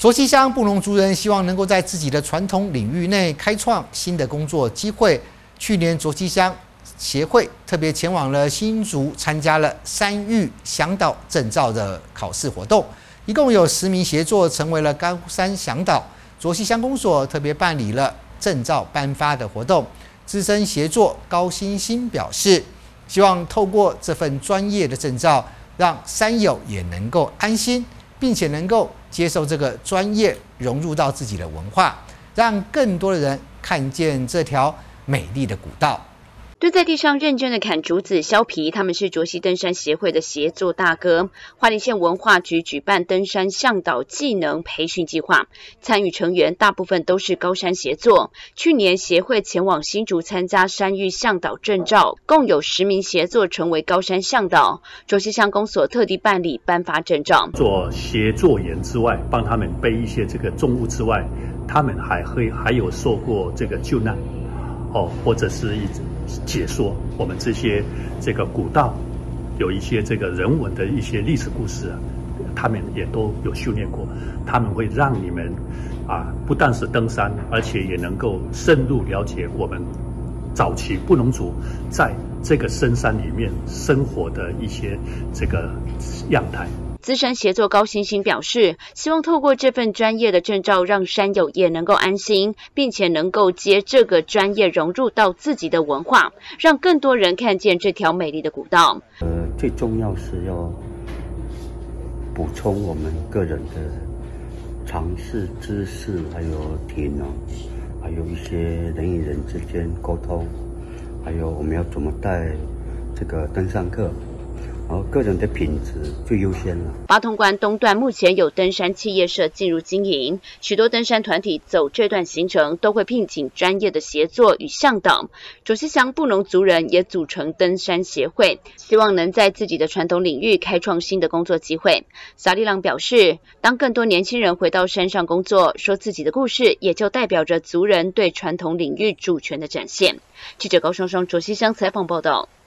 卓溪乡布农族人希望能够在自己的传统领域内开创新的工作机会。去年，卓溪乡协会特别前往了新竹，参加了山域向导证照的考试活动，一共有10名协作成为了高山向导。卓溪乡公所特别办理了证照颁发的活动。资深协作高欣欣表示，希望透过这份专业的证照，让山友也能够安心，并且能够接受这个专业，融入到自己的文化，让更多的人看见这条美丽的古道。 蹲在地上认真的砍竹子削皮，他们是卓溪登山协会的协作大哥。花莲县文化局举办登山向导技能培训计划，参与成员大部分都是高山协作。去年协会前往新竹参加山域向导证照，共有10名协作成为高山向导。卓溪乡公所特地办理颁发证照。 做协作员之外，帮他们背一些这个重物之外，他们还有受过这个救难。或者是解说我们这个古道有一些这个人文的一些历史故事啊，他们也都有训练过。他们会让你们不但是登山，而且也能够深入了解我们早期布农族在这个深山里面生活的一些这个样态。 资深协作高欣欣表示，希望透过这份专业的证照，让山友也能够安心，并且能够接这个专业融入到自己的文化，让更多人看见这条美丽的古道。 最重要是要补充我们个人的常识知识，还有体能，还有一些人与人之间沟通，还有我们要怎么带这个登山客。个人的品质最优先了。 八通关东段目前有登山企业社进入经营，许多登山团体走这段行程都会聘请专业的协作与向导。卓溪乡布农族人也组成登山协会，希望能在自己的传统领域开创新的工作机会。萨利朗表示，当更多年轻人回到山上工作，说自己的故事，也就代表着族人对传统领域主权的展现。记者高双双卓溪乡采访报道。